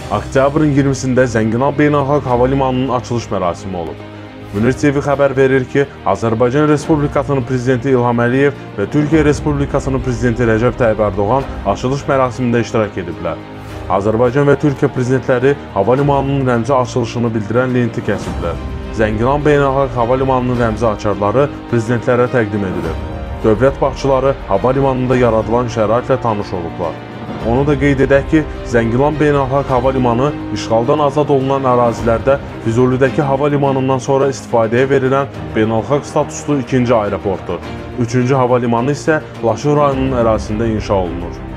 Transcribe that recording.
Oktyabrın 20-sində Zəngilan Beynəlxalq Hava Limanının açılış mərasimi olub. Münir TV xəbər verir ki, Azərbaycan Respublikasının Prezidenti İlham Əliyev və Türkiyə Respublikasının Prezidenti Rəcəb Tayyib Ərdoğan açılış mərasimində iştirak ediblər. Azərbaycan və Türkiyə prezidentləri hava limanının rəmzi açılışını bildirən lenti kəsiblər. Zəngilan Beynəlxalq Hava Limanının rəmzi açarları prezidentlərə təqdim edilib. Dövlət başçıları hava limanında yaradılan şəraitlə tanış olublar. Onu da qeyd edək ki, Zəngilan Beynəlxalq Hava Limanı işğaldan azad olunan ərazilərdə Füzulidəki hava limanından sonra istifadəyə verilən beynəlxalq statuslu ikinci aeroportdur. Üçüncü hava limanı isə Laçın rayonunun ərazisində inşa olunur.